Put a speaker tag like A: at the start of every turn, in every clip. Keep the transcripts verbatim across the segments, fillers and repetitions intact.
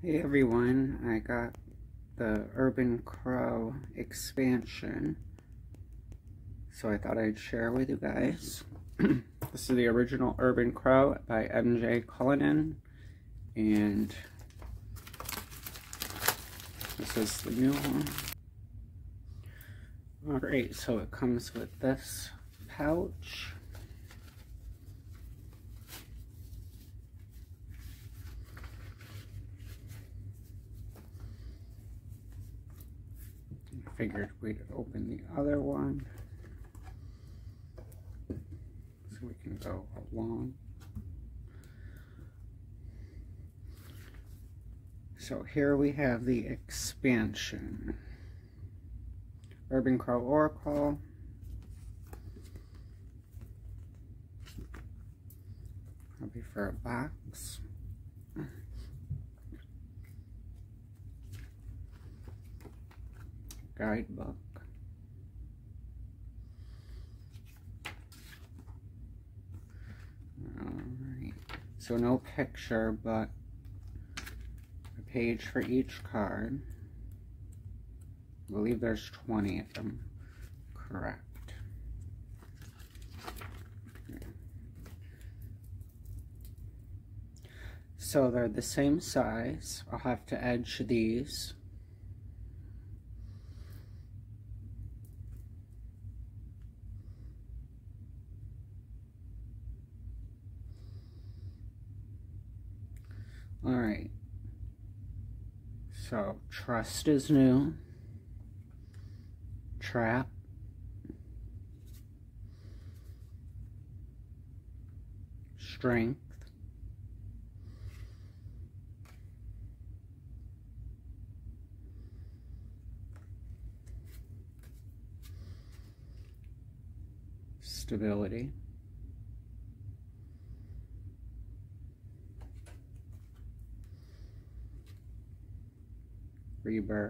A: Hey everyone, I got the Urban Crow expansion, so I thought I'd share with you guys. This is the original Urban Crow by M J Cullinan, and this is the new one. Alright, so it comes with this pouch. Figured we'd open the other one so we can go along. So here we have the expansion. Urban Crow Oracle. Probably for a box. Guidebook. Alright, so no picture, but a page for each card. I believe there's twenty if I'm correct. So they're the same size. I'll have to edge these. Alright, so trust is new, trap, strength, stability, rebirth,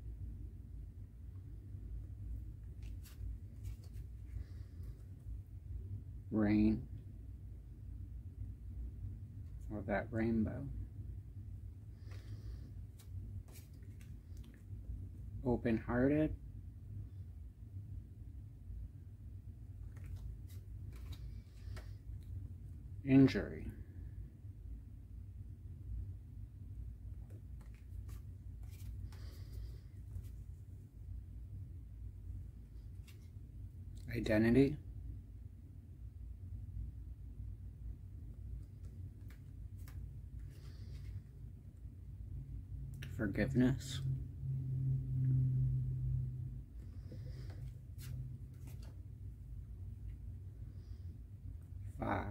A: rain, or that rainbow, open-hearted, injury, identity, forgiveness, fog,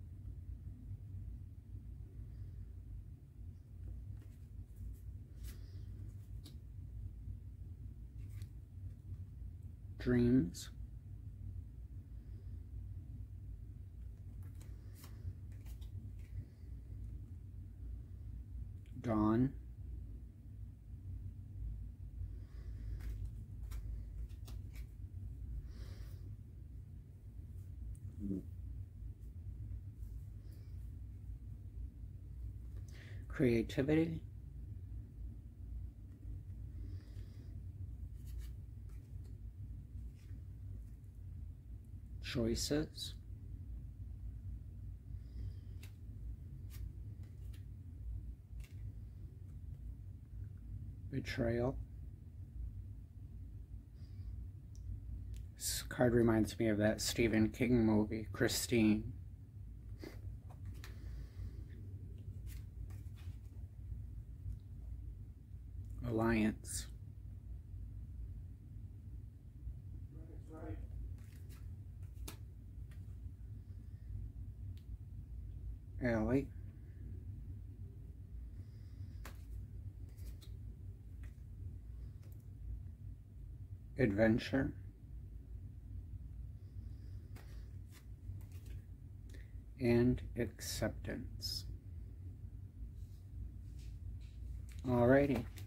A: dreams, dawn, creativity, choices, betrayal. This card reminds me of that Stephen King movie, Christine. Alliance. Alley. Adventure. And acceptance. Alrighty.